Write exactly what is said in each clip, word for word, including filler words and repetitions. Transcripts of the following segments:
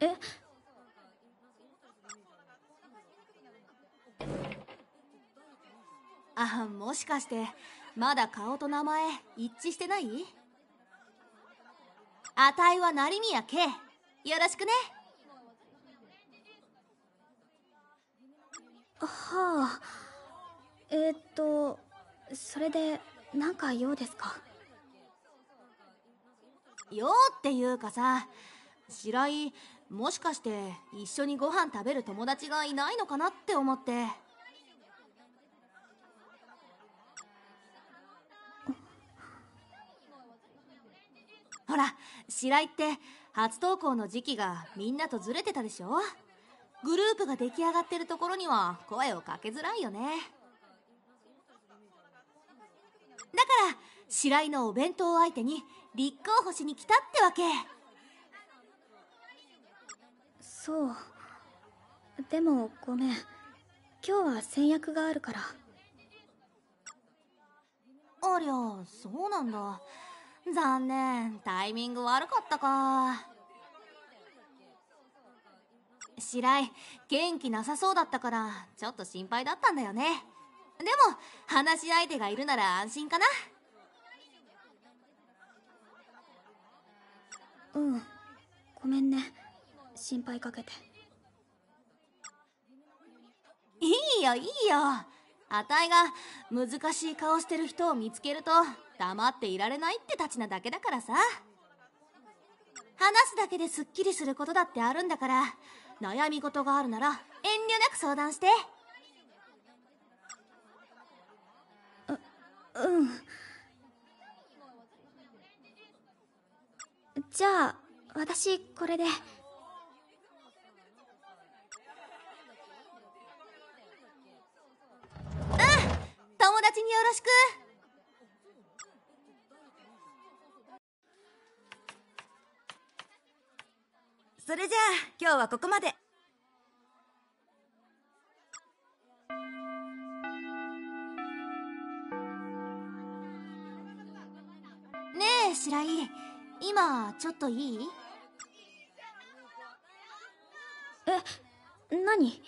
え、 あ、もしかしてまだ顔と名前一致してない？あたいは成宮圭、よろしくね。 はあ。えー、っとそれで何か用ですか？ 用っていうかさ、白井、もしかして一緒にご飯食べる友達がいないのかなって思って。ほら、白井って初登校の時期がみんなとずれてたでしょ。グループが出来上がってるところには声をかけづらいよね。だから白井のお弁当相手に立候補しに来たってわけ。 そう。でもごめん、今日は先約があるから。 ありゃ、そうなんだ。残念、タイミング悪かったか。白井、元気なさそうだったからちょっと心配だったんだよね。でも話し相手がいるなら安心かな。 うん、ごめんね、心配かけて。 いいよいいよ、あたいが難しい顔してる人を見つけると黙っていられないってたちなだけだからさ。話すだけですっきりすることだってあるんだから、悩み事があるなら遠慮なく相談して。 う、うん。じゃあ私これで。 友達によろしく。 それじゃあ今日はここまで。 ねえ白井、今ちょっといい？ え、何？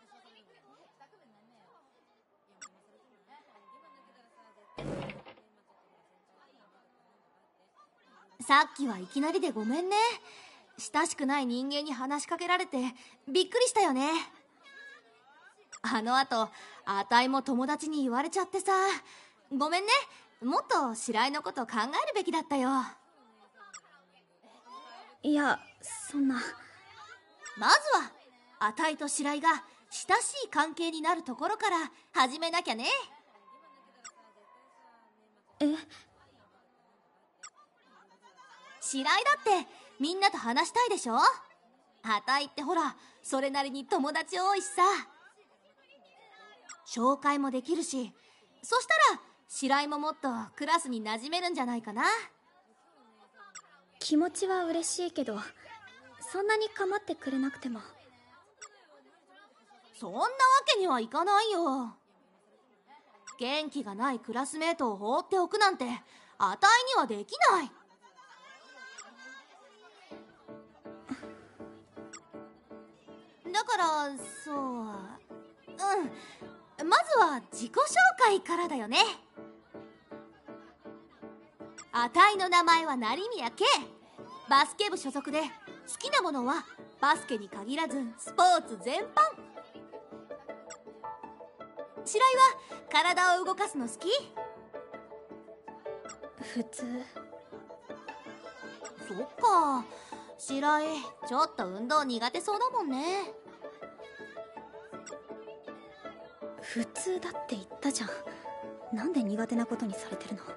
さっきはいきなりでごめんね。親しくない人間に話しかけられてびっくりしたよね。あのあとあたいも友達に言われちゃってさ、ごめんね。もっと白井のこと考えるべきだったよ。 いや、そんな。 まずはあたいと白井が親しい関係になるところから始めなきゃね。 え、 白井だってみんなと話したいでしょ。あたいってほらそれなりに友達多いしさ、紹介もできるし、そしたら白井ももっとクラスに馴染めるんじゃないかな。 気持ちは嬉しいけど、そんなに構ってくれなくても。 そんなわけにはいかないよ。元気がないクラスメートを放っておくなんてあたいにはできない。だからそう、うん、まずは自己紹介からだよね。あたいの名前は成宮圭、バスケ部所属で好きなものはバスケに限らずスポーツ全般。白井は体を動かすの好き？ 普通。 そっか、白井ちょっと運動苦手そうだもんね。 普通だって言ったじゃん。なんで苦手なことにされてるの？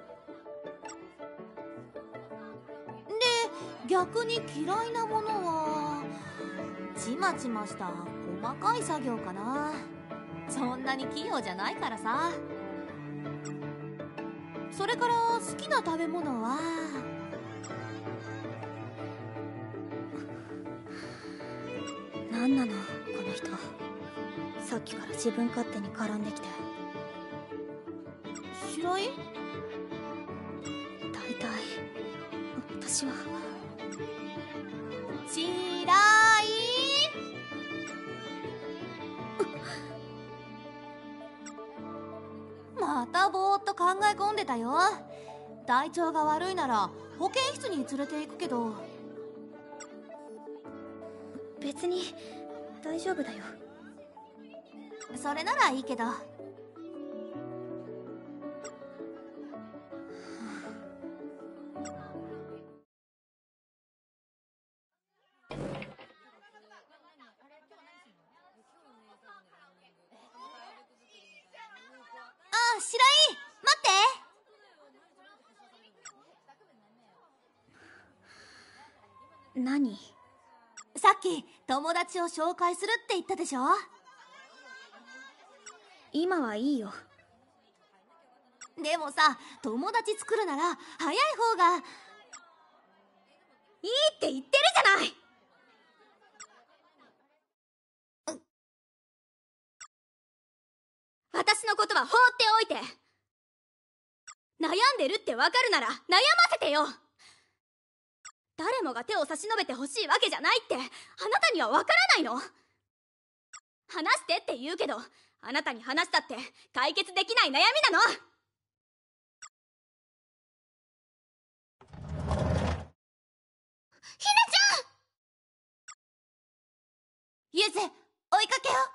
で、逆に嫌いなものはちまちました細かい作業かな。そんなに器用じゃないからさ。それから好きな食べ物は何なのこの人。さっきから自分勝手に絡んできて。 白井？ 大体私は。 白井またぼーっと考え込んでたよ。体調が悪いなら保健室に連れて行くけど。 別に大丈夫だよ。 それならいいけど。あ、白井、待って。 何？ さっき友達を紹介するって言ったでしょ。 今はいいよ。 でもさ、友達作るなら早い方が。いいって言ってるじゃない。私のことは放っておいて。悩んでるってわかるなら悩ませてよ。誰もが手を差し伸べてほしいわけじゃないってあなたにはわからないの？話してって言うけど、あなたに話したって解決できない悩みなの。ひなちゃん！ ゆず、追いかけよう。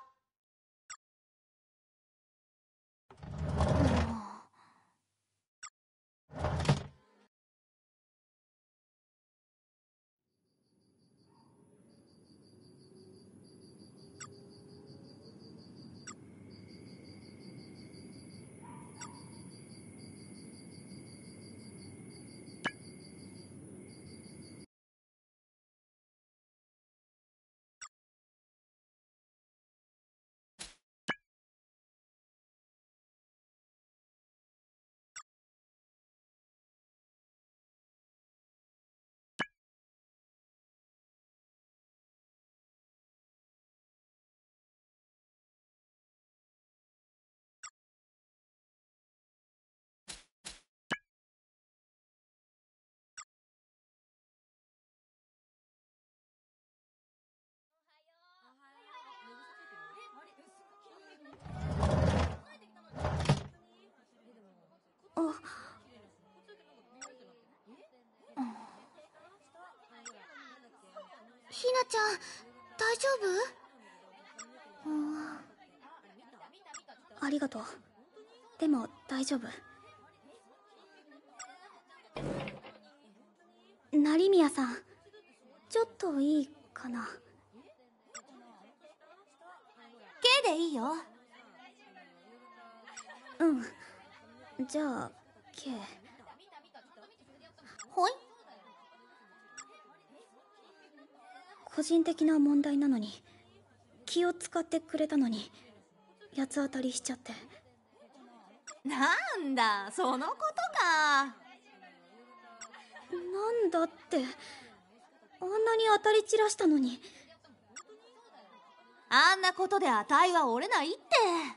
ひなちゃん、大丈夫？うん、ありがとう。でも大丈夫。成宮さん、ちょっといいかな。 K でいいよ。 うん、じゃあ K。 ほい。 個人的な問題なのに気を使ってくれたのに八つ当たりしちゃって。 なんだ、そのことか。 なんだって、あんなに当たり散らしたのに。 あんなことで値は折れないって。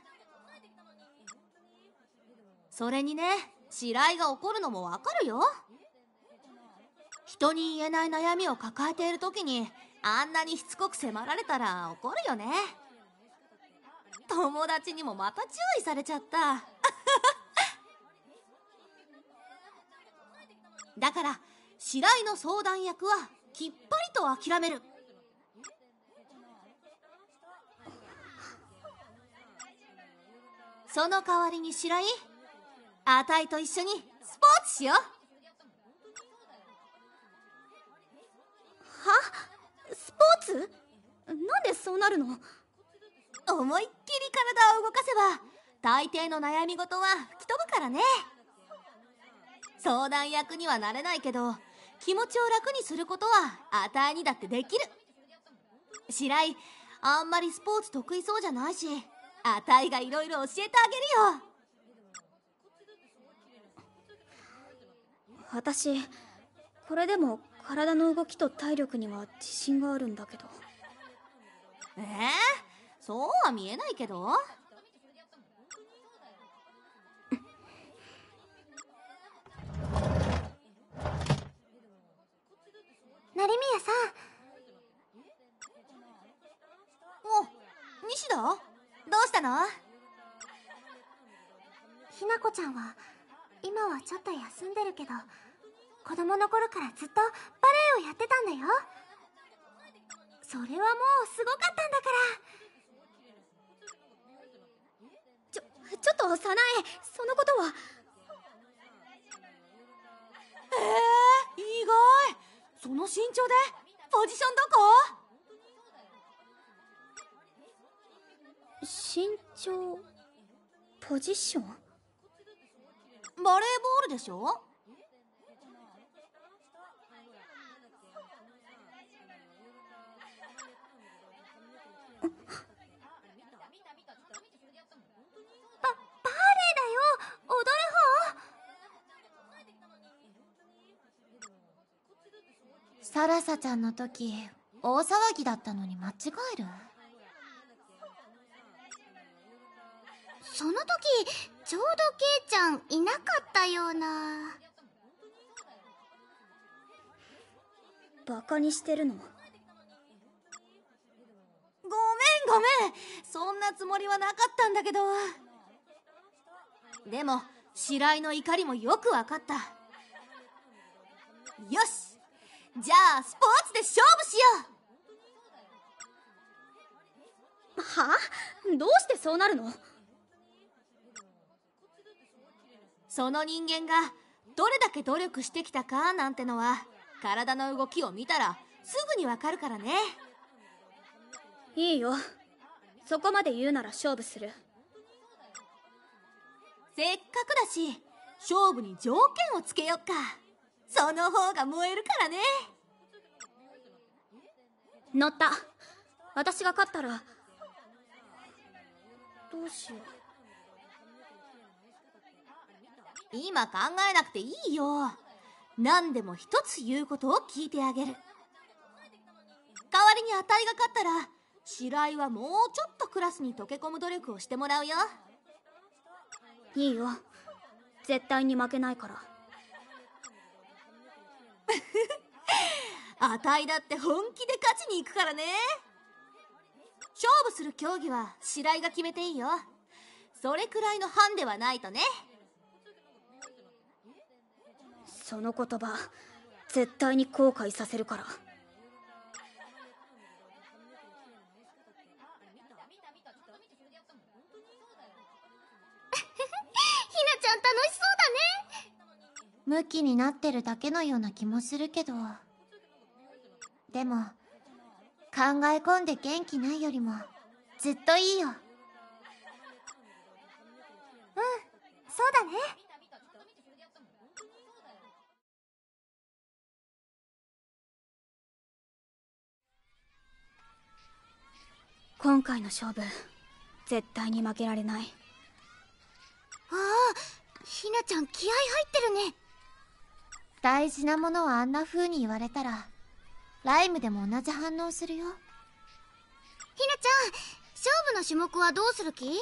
それにね、白井が怒るのもわかるよ。人に言えない悩みを抱えている時にあんなにしつこく迫られたら怒るよね。友達にもまた注意されちゃっただから白井の相談役はきっぱりと諦める。その代わりに白井、あたいと一緒にスポーツしよう。 は？スポーツ？なんでそうなるの？ 思いっきり体を動かせば大抵の悩み事は吹き飛ぶからね。相談役にはなれないけど気持ちを楽にすることはあたいにだってできる。白井、あんまりスポーツ得意そうじゃないし、あたいがいろいろ教えてあげるよ。 私これでも体の動きと体力には自信があるんだけど。 えー、そうは見えないけど。 成宮さん。 お、西田？どうしたの？ ひなこちゃんは今はちょっと休んでるけど、子供の頃からずっとバレエをやってたんだよ。それはもうすごかったんだから。 ちょちょっと早苗、そのことは。 えー、意外。その身長でポジションどこ？ 身長、ポジション？ バレーボールでしょ？ サラサちゃんの時大騒ぎだったのに間違える？その時ちょうどケイちゃんいなかったような。 バカにしてるの？ ごめんごめん、そんなつもりはなかったんだけど。でも白井の怒りもよくわかった。よし、じゃあスポーツで勝負しよう。は？どうしてそうなるの？ その人間がどれだけ努力してきたかなんてのは体の動きを見たらすぐにわかるからね。 いいよ、そこまで言うなら勝負する。 せっかくだし勝負に条件をつけよっか。その方が燃えるからね。 乗った。私が勝ったらどうしよう。 今考えなくていいよ。何でも一つ言うことを聞いてあげる。代わりにあたいが勝ったら白井はもうちょっとクラスに溶け込む努力をしてもらうよ。 いいよ、絶対に負けないから。 あたいだって本気で勝ちに行くからね。勝負する競技は白井が決めていいよ。それくらいのハンデはないとね。 その言葉絶対に後悔させるから。 ひなちゃん楽しそうだね。ムキになってるだけのような気もするけど、でも考え込んで元気ないよりもずっといいよ。うん、そうだね。 今回の勝負絶対に負けられない。 ああ、ひなちゃん気合入ってるね。大事なものをあんな風に言われたらライムでも同じ反応するよ。ひなちゃん、勝負の種目はどうする気？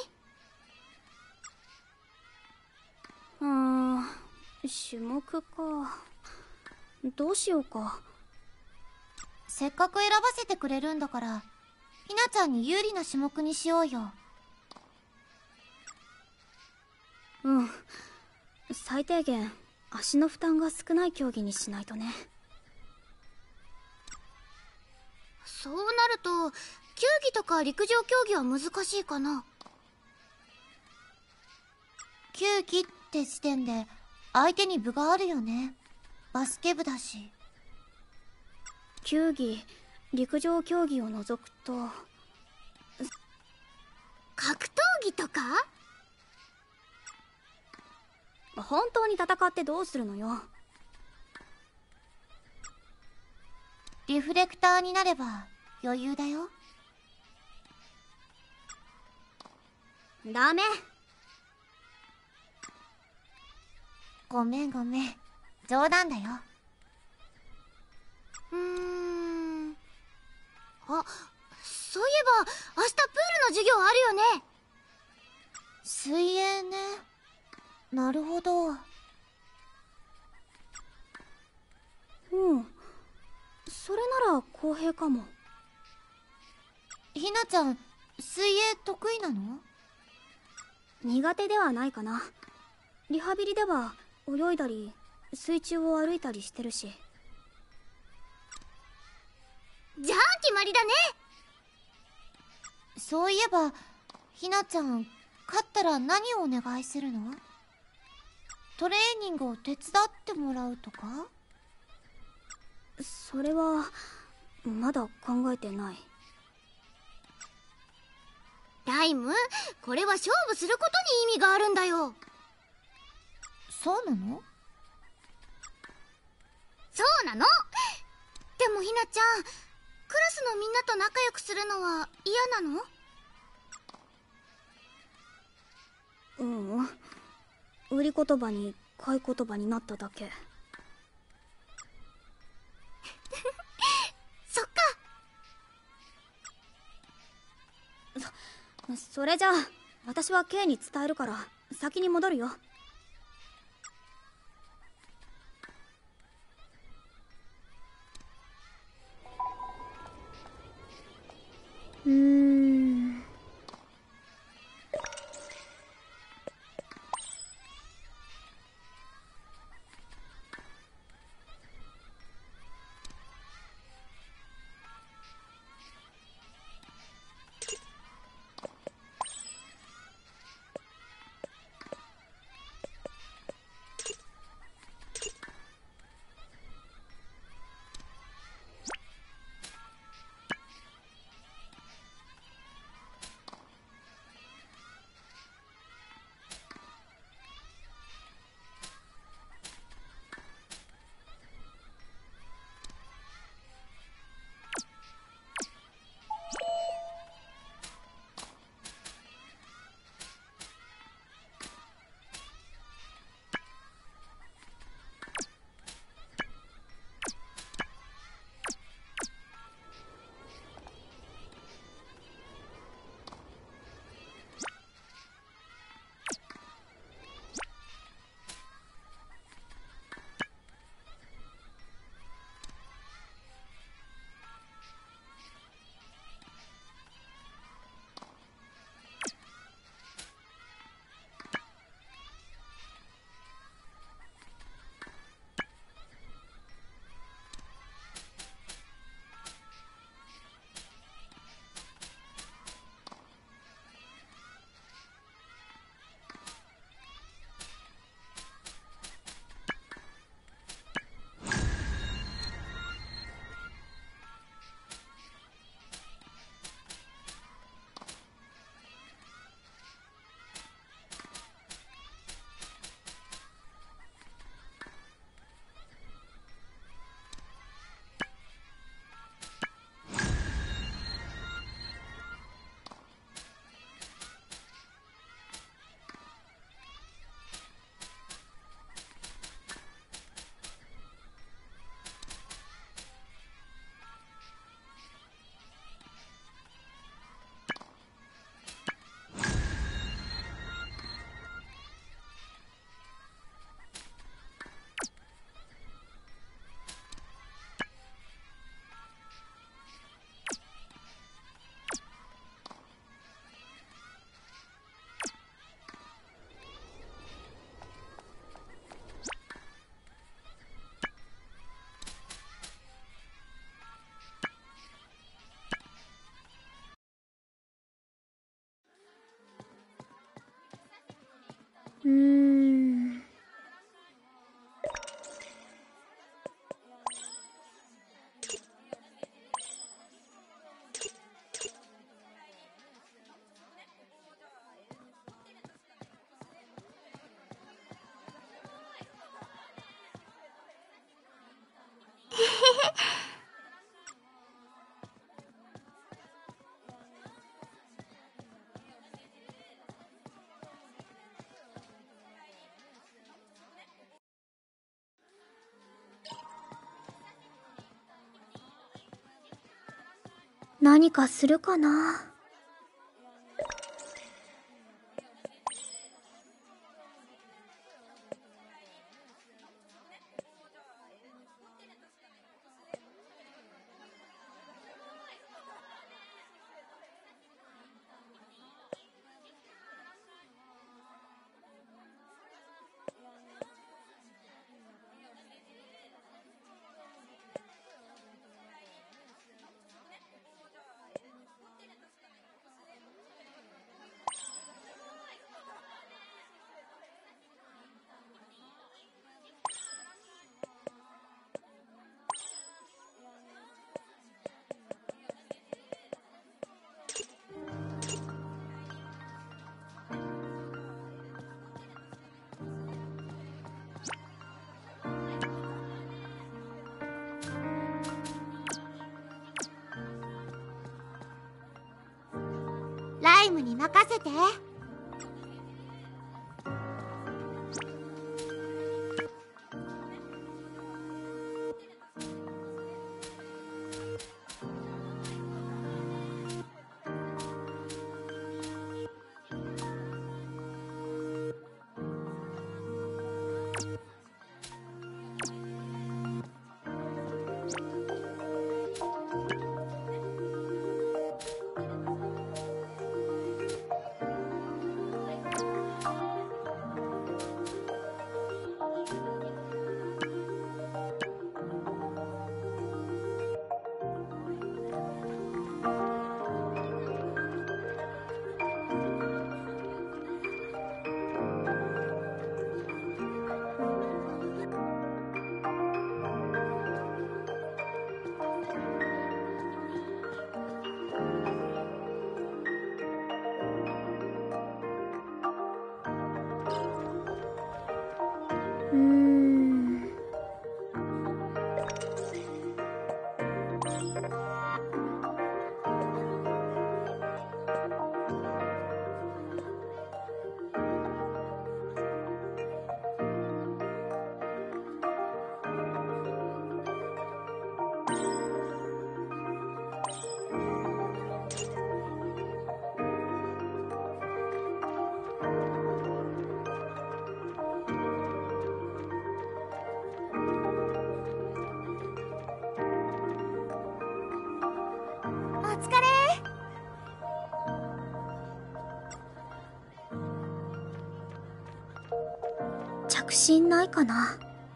うーん、種目か。どうしようか。 せっかく選ばせてくれるんだからひなちゃんに有利な種目にしようよ。 うん、最低限足の負担が少ない競技にしないとね。 そうなると球技とか陸上競技は難しいかな。球技って時点で相手に部があるよね。バスケ部だし。 球技、陸上競技を除くと格闘技とか？ 本当に戦ってどうするのよ。 リフレクターになれば余裕だよ。 ダメ。 ごめんごめん、冗談だよ。うーん、あ、そういえば明日プールの授業あるよね。水泳ね。なるほど。 うん、それなら公平かも。 ひなちゃん、水泳得意なの？ 苦手ではないかな。 リハビリでは泳いだり水中を歩いたりしてるし。 じゃあ決まりだね。そういえばひなちゃん、勝ったら何をお願いするの？トレーニングを手伝ってもらうとか？ それはまだ考えてない。 ライム、これは勝負することに意味があるんだよ。そうなの？そうなの。でもひなちゃん、クラスのみんなと仲良くするのは嫌なの？ ううん、売り言葉に買い言葉になっただけ。 そっか。 そそれじゃあ私は K に伝えるから先に戻るよ。うーん。うーん。何かするかな。 任せて。うーん。お疲れ。着信ないかな。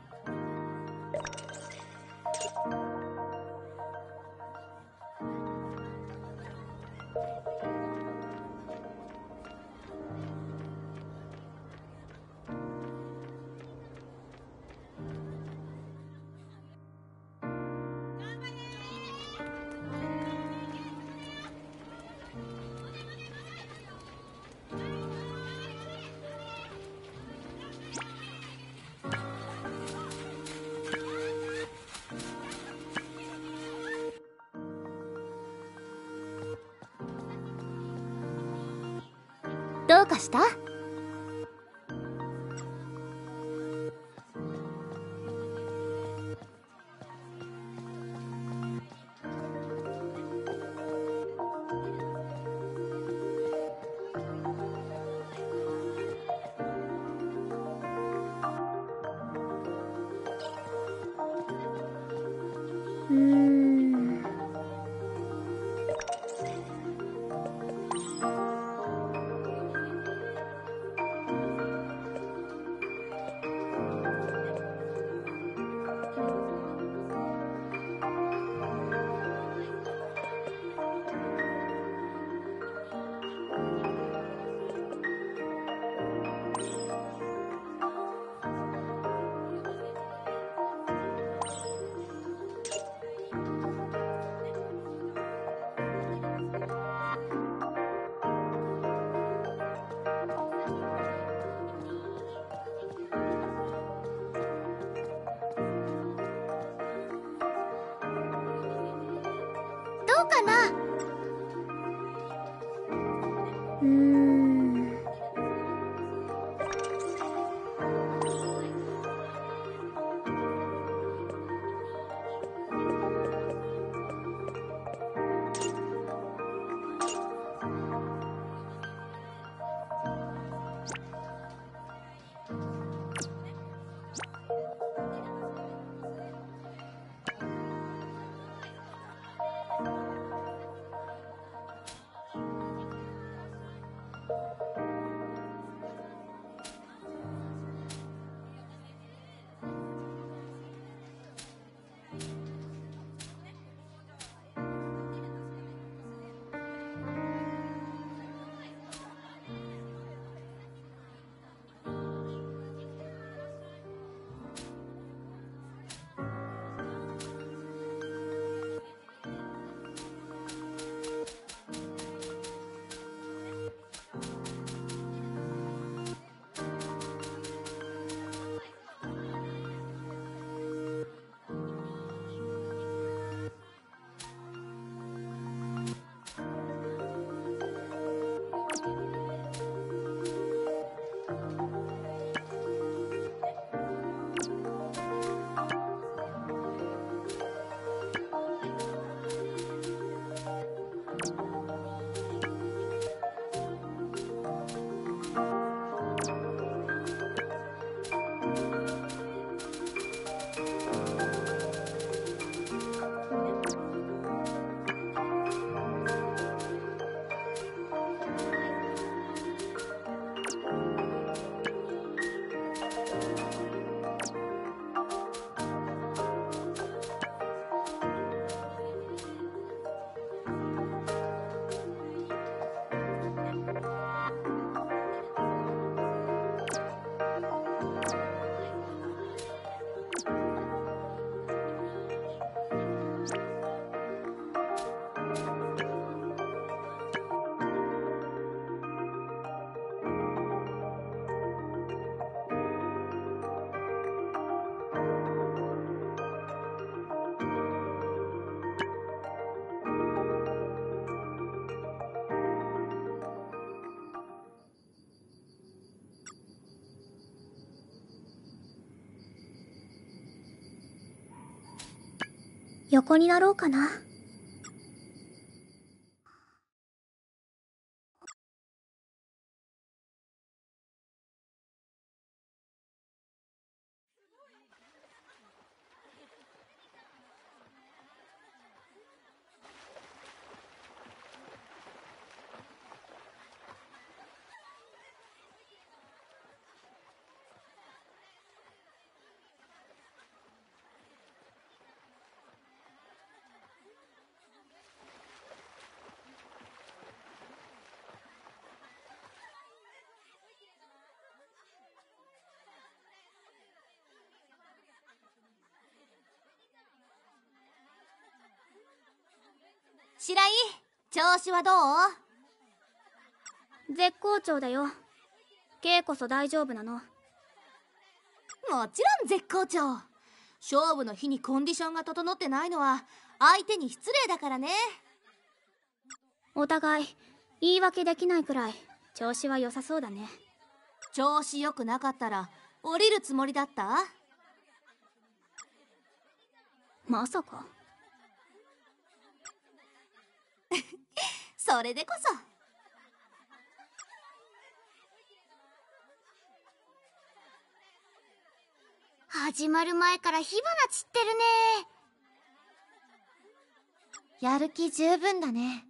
どうかした？うーん。どうかな？うーん。 横になろうかな。 白井、調子はどう？ 絶好調だよ。Kこそ大丈夫なの？ もちろん絶好調。勝負の日にコンディションが整ってないのは相手に失礼だからね。 お互い言い訳できないくらい調子は良さそうだね。 調子良くなかったら降りるつもりだった？ まさか。 それでこそ。 始まる前から火花散ってるね。やる気十分だね。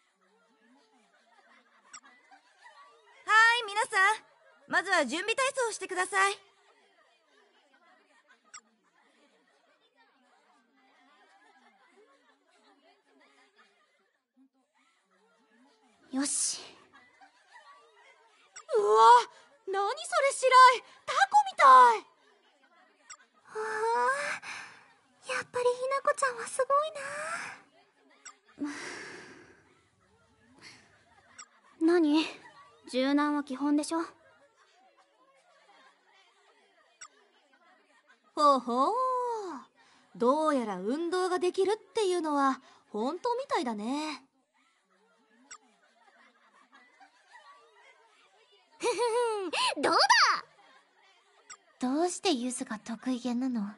はーい、皆さん、まずは準備体操をしてください。 よし。 うわ、何それ白井、タコみたい。 はあ、やっぱりひなこちゃんはすごいな。 何？柔軟は基本でしょ。 ほほう、どうやら運動ができるっていうのは本当みたいだね。 ふふふん、どうだ。どうしてゆずが得意げなの？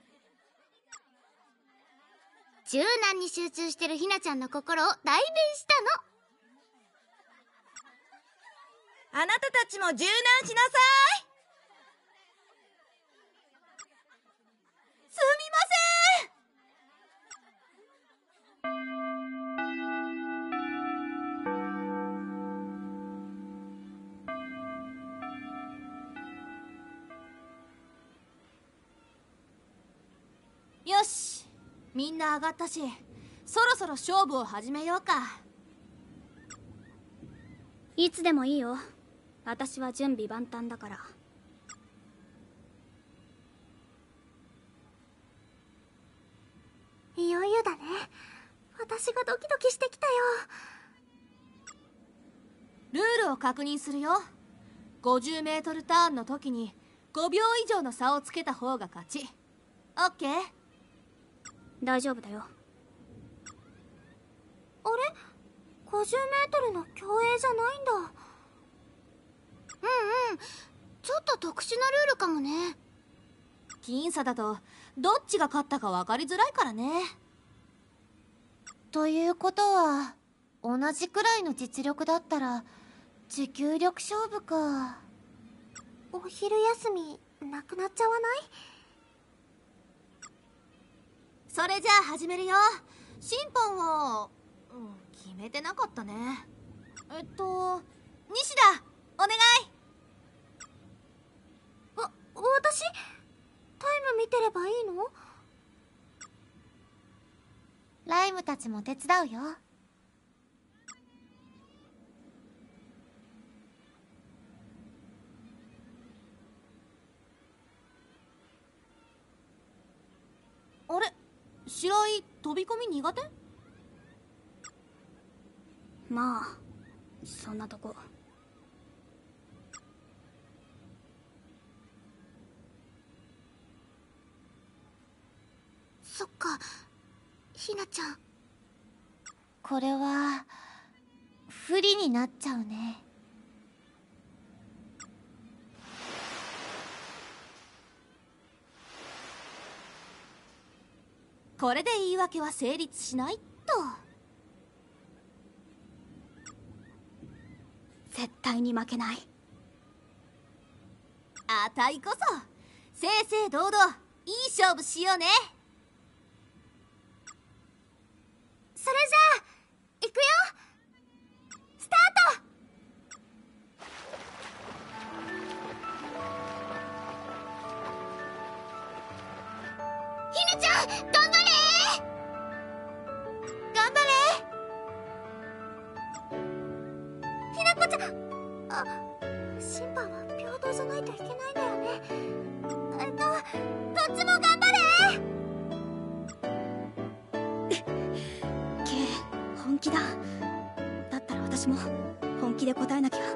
柔軟に集中してるひなちゃんの心を代弁したの。 あなたたちも柔軟しなさい。 すみません。よし、みんな上がったし、そろそろ勝負を始めようか。 いつでもいいよ。私は準備万端だから。 いよいよだね。私がドキドキしてきたよ。 ルールを確認するよ。ごじゅうメートルターンの時にごびょう以上の差をつけた方が勝ち。オッケー？ 大丈夫だよ。 あれ？ ごじゅうメートルの競泳じゃないんだ。うんうん、ちょっと特殊なルールかもね。 僅差だとどっちが勝ったか分かりづらいからね。 ということは同じくらいの実力だったら持久力勝負か。お昼休みなくなっちゃわない？ それじゃあ始めるよ。審判は、うん、決めてなかったね。えっと西田、お願い。 あ、私タイム見てればいいの？ライムたちも手伝うよ。 あれ、白井飛び込み苦手？ まあそんなとこ。 そっか、ひなちゃん。これは不利になっちゃうね。 これで言い訳は成立しないと。 絶対に負けない。 あたいこそ正々堂々いい勝負しようね。 それじゃあ行くよ。スタート。ひなちゃん頑張れ。頑張れひなこちゃん。あ、審判は平等じゃないといけないんだよね。えっとどっちも頑張れ。 ケイ、本気だ。だったら私も本気で答えなきゃ。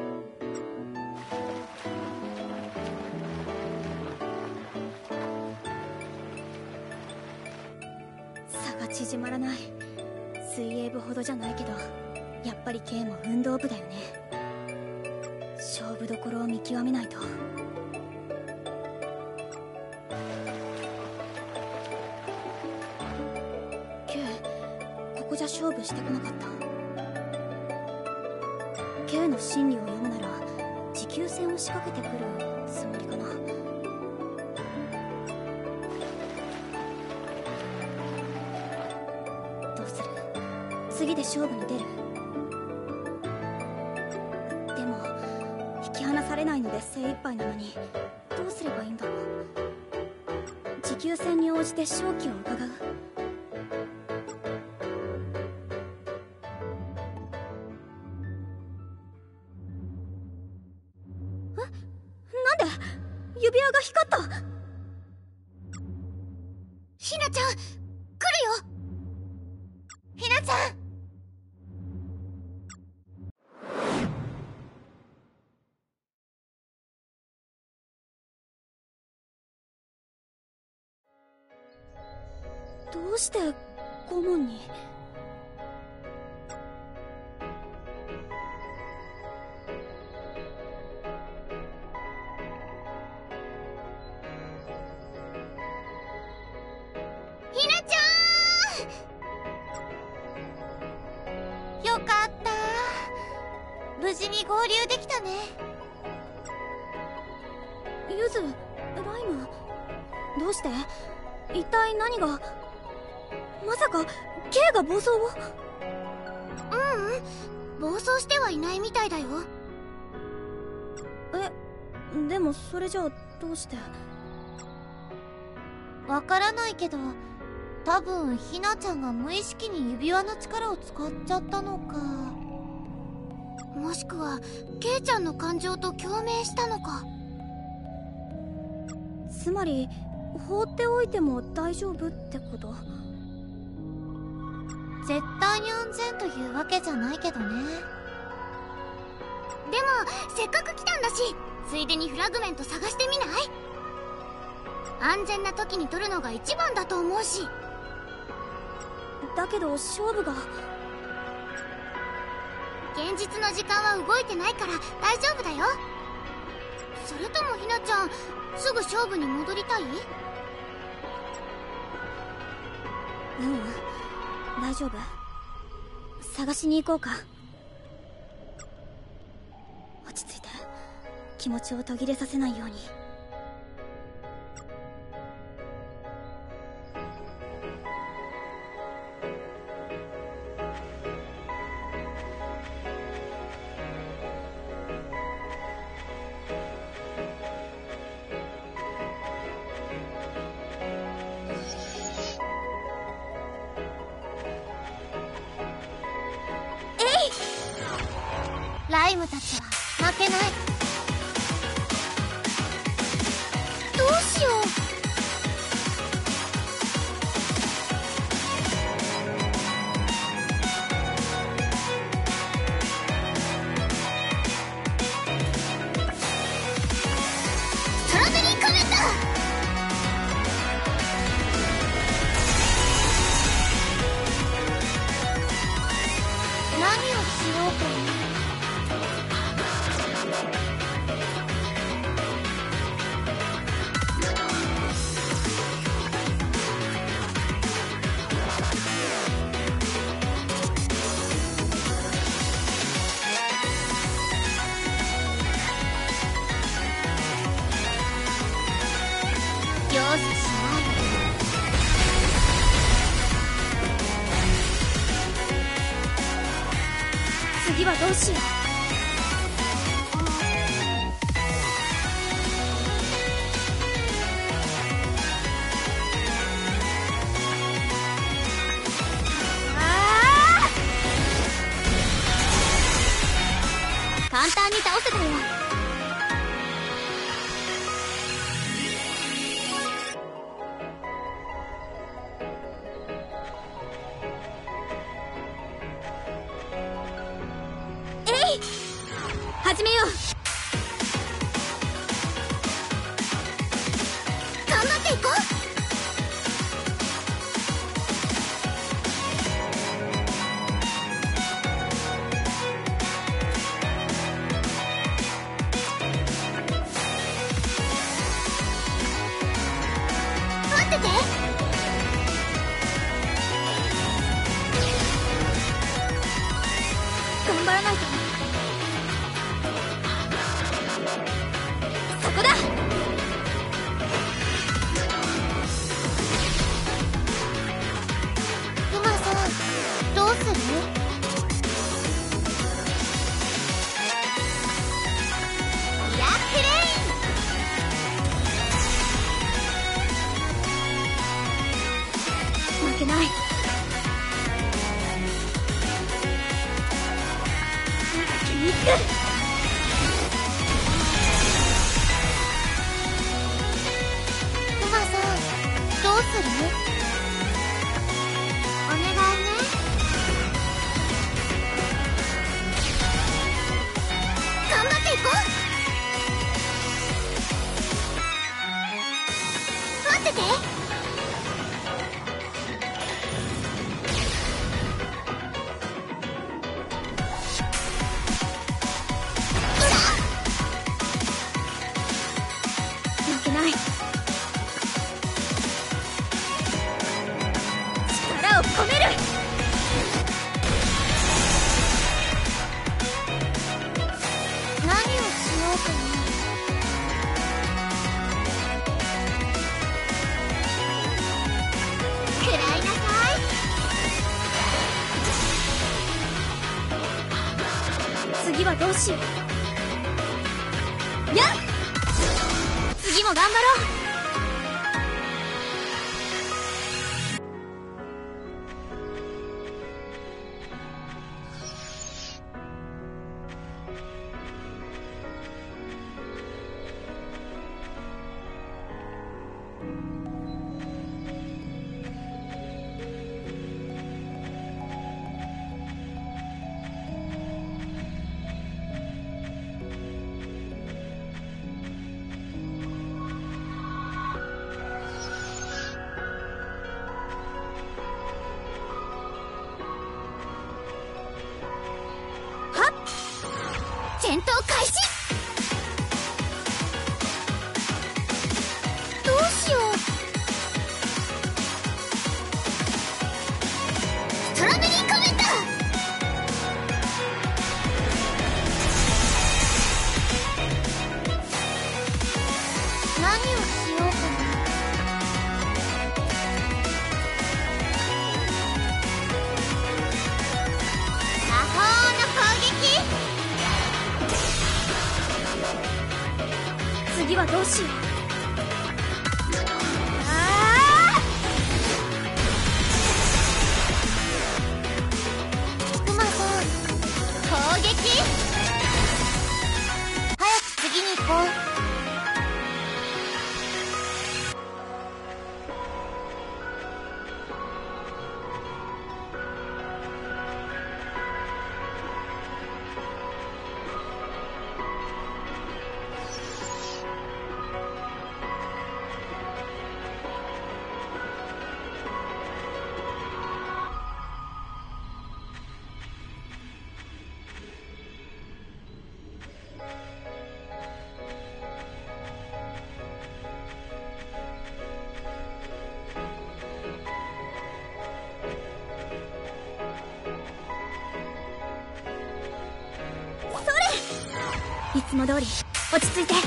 差が縮まらない。水泳部ほどじゃないけど、やっぱりケイも運動部だよね。勝負どころを見極めないと。ケイ、ここじゃ勝負してこなかった。ケイの心理を読むなら持久戦を仕掛けてくるつもりかな。どうする？次で勝負に出る？でも引き離されないので精一杯なのに、どうすればいいんだろう。持久戦に応じて勝機を伺う。え？なんで指輪が光った？ ひなちゃん来るよ。ひなちゃん。 どうして顧問に？ ひなちゃん。よかった。無事に合流できたね。 ゆず、ライム、どうして？一体何が？まさか K が暴走を？ ううん、暴走してはいないみたいだよ。 え、でもそれじゃあどうして？ わからないけど、多分ひなちゃんが無意識に指輪の力を使っちゃったのか、もしくはケイちゃんの感情と共鳴したのか。 つまり放っておいても大丈夫ってこと？ 絶対に安全というわけじゃないけどね。でもせっかく来たんだし、ついでにフラグメント探してみない？安全な時に取るのが一番だと思うし。 だけど勝負が… 現実の時間は動いてないから大丈夫だよ。それともひなちゃん、すぐ勝負に戻りたい？ ううん大丈夫。探しに行こうか。落ち着いて、気持ちを途切れさせないように。 ライムたちは負けない。どうしよう。ストロベリーコメント。何をしようか。 次はどうしよう。簡単に倒せたよ。えい、始めよう。頑張っていこう。頑張らないと。そこだ。 クマさん、どうする？やっくれ負けない。行く。 クマさん、どうする？お願いね。頑張っていこう。待ってて。 負けない。力を込める。 何をしようかな。くらいなさ次はどうしよう。やっ、次も頑張ろう。 戦闘開始。どうしよう。ストロベリーコメント。何をしようかな。魔法の攻撃。 次はどうしよう。あクマさん、攻撃。早く次に行こう。 いつも通り落ち着いて。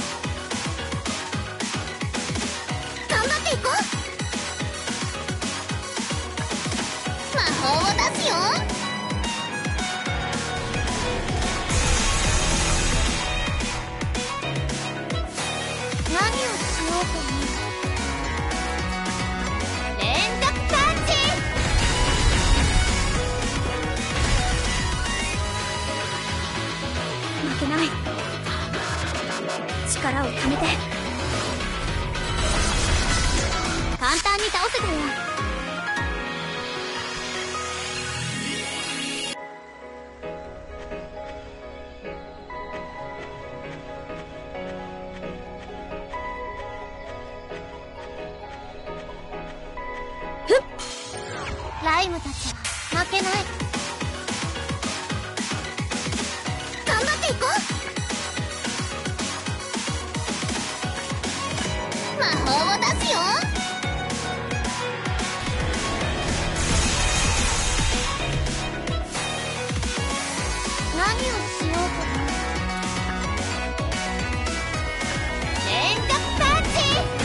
頑張っていこう。魔法を出すよ。 に倒せたよ。 ライムたちは負けない。頑張っていこう。魔法を出すよ。何をしようかな。連続パンチ。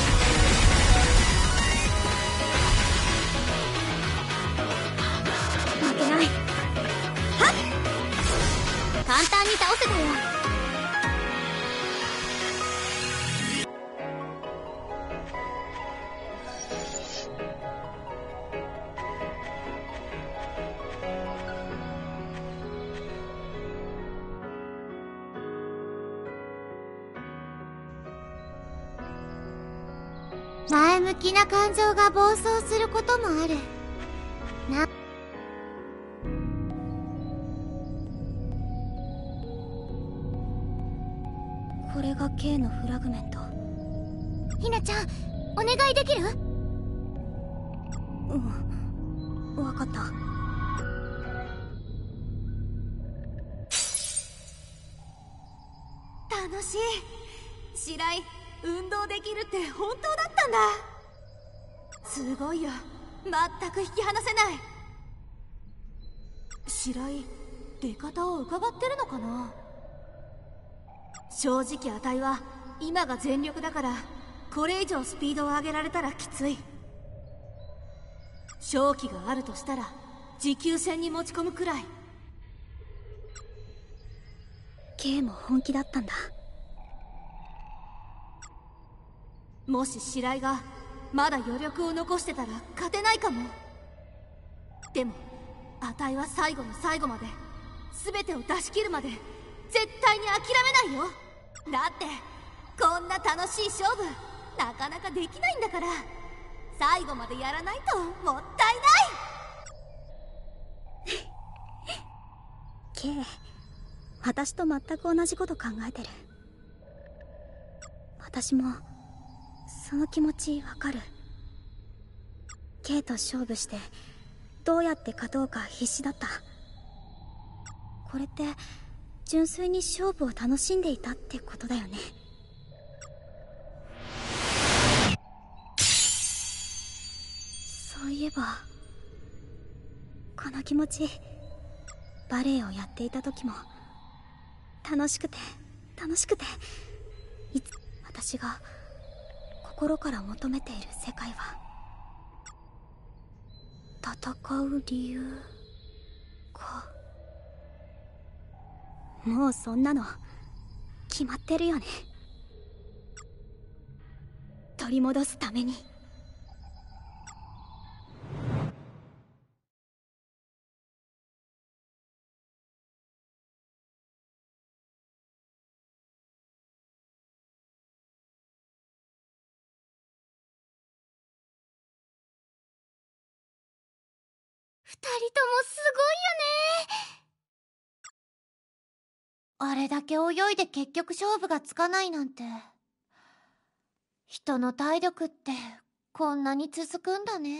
負けない。はっ、簡単に倒せたよ。 前向きな感情が暴走することもある。なこれが K のフラグメント。 ひなちゃん、お願いできる？ うん、わかった。 楽しい。白井、運動できるって本当だったんだ。すごいよ。全く引き離せない。白井、出方を伺ってるのかな。正直あたいは今が全力だから、これ以上スピードを上げられたらきつい。勝機があるとしたら持久戦に持ち込むくらい。 K も本気だったんだ。 もし白井がまだ余力を残してたら勝てないかも。でもあたいは最後の最後まで全てを出し切るまで絶対に諦めないよ。だってこんな楽しい勝負なかなかできないんだから、最後までやらないともったいない。 K、私と全く同じこと考えてる。私もその気持ちわかる。 K と勝負してどうやって勝とうか必死だった。これって純粋に勝負を楽しんでいたってことだよね。そういえばこの気持ち、バレエをやっていた時も楽しくて楽しくて、いつ私が心から求めている世界は戦う理由か。もうそんなの決まってるよね。取り戻すために。 二人ともすごいよね。あれだけ泳いで結局勝負がつかないなんて。人の体力ってこんなに続くんだね。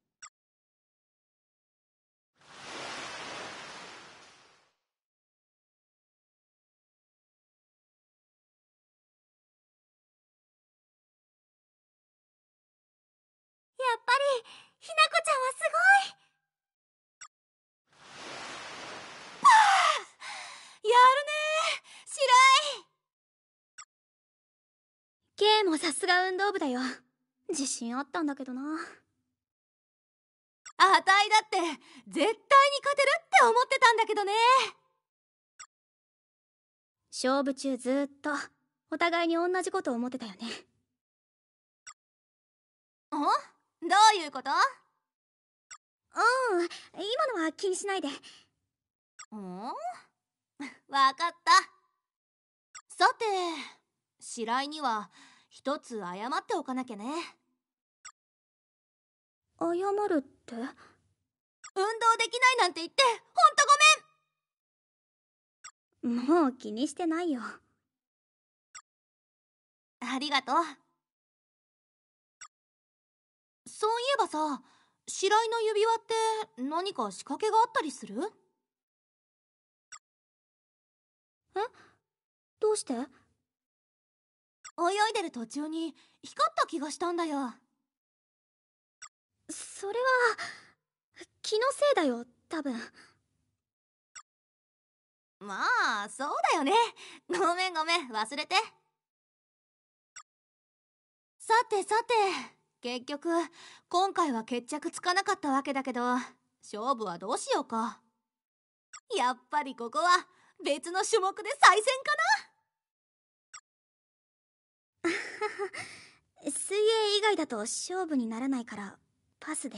やっぱりひなこちゃんはすごい。 やるねー、白井。 K もさすが運動部だよ。自信あったんだけどな。 あたいだって絶対に勝てるって思ってたんだけどね。 勝負中ずーっとお互いに同じこと思ってたよね。 ん？どういうこと？ うん、今のは気にしないで。 ん？わかった。さて、白井には一つ謝っておかなきゃね。 謝るって？ 運動できないなんて言ってほんとごめん。 もう気にしてないよ。 ありがとう。そういえばさ、白井の指輪って何か仕掛けがあったりする？ え？どうして？ 泳いでる途中に光った気がしたんだよ。 それは気のせいだよ、多分。 まあそうだよね。ごめんごめん、忘れて。さてさて、結局今回は決着つかなかったわけだけど、勝負はどうしようか。やっぱりここは別の種目で再戦かな。 水泳以外だと勝負にならないからパスで。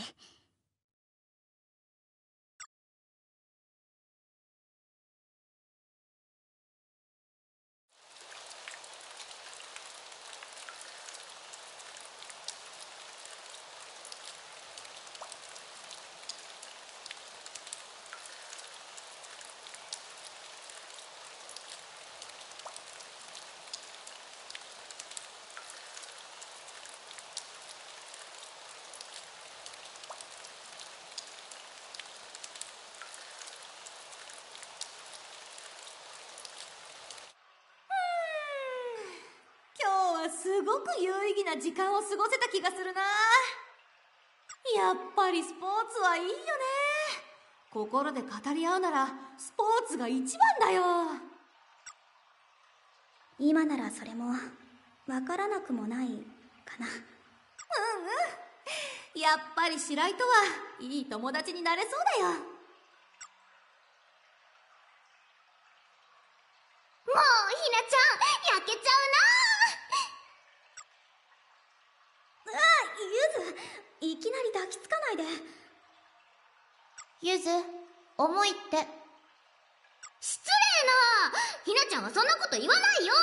今日はすごく有意義な時間を過ごせた気がするな。やっぱりスポーツはいいよね。心で語り合うならスポーツが一番だよ。 今ならそれもわからなくもないかな。 うんうん、やっぱり白井とはいい友達になれそうだよ。 もうひなちゃん焼けちゃあ、ゆず、いきなり抱きつかないで。 うな。ゆず、重いって。失礼な。ひなちゃんはそんなこと言わないよ。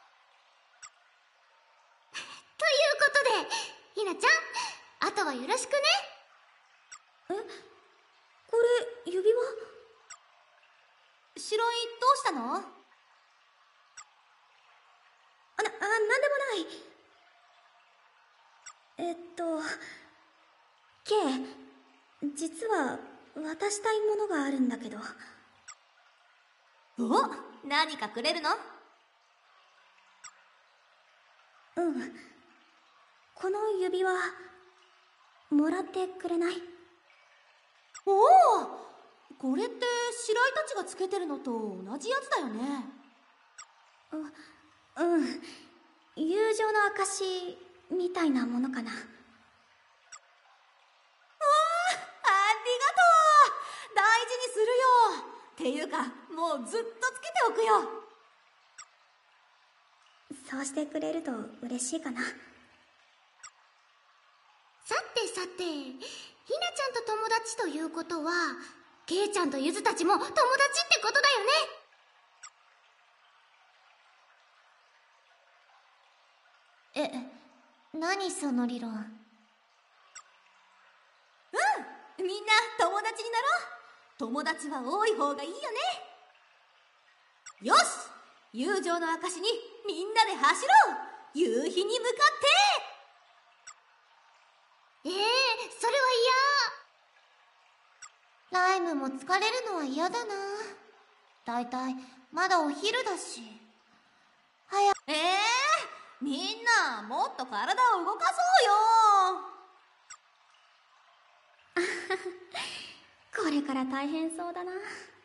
ということでひなちゃん、あとはよろしくね。 え、これ指輪？ 白井どうしたの？ あ、な、あ、なんでもない。えっと K、 実は渡したいものがあるんだけど。 お、何かくれるの？ うん、この指輪もらってくれない？ おお、これって白井たちがつけてるのと同じやつだよね。 う、うん、友情の証みたいなものかな。 あー、ありがとう。大事にするよ。っていうかもうずっとつけておくよ。 そうしてくれると嬉しいかな。 さてさて、ひなちゃんと友達ということは、けいちゃんとゆずたちも友達ってことだよね。え、何その理論。 うん、みんな友達になろう。友達は多い方がいいよね。よし、友情の証にみんなで走ろう。夕日に向かええー、それは嫌。ライムも疲れるのは嫌だな。だいたいまだお昼だし。早く。 ええー、みんなもっと体を動かそうよ。 これから大変そうだな。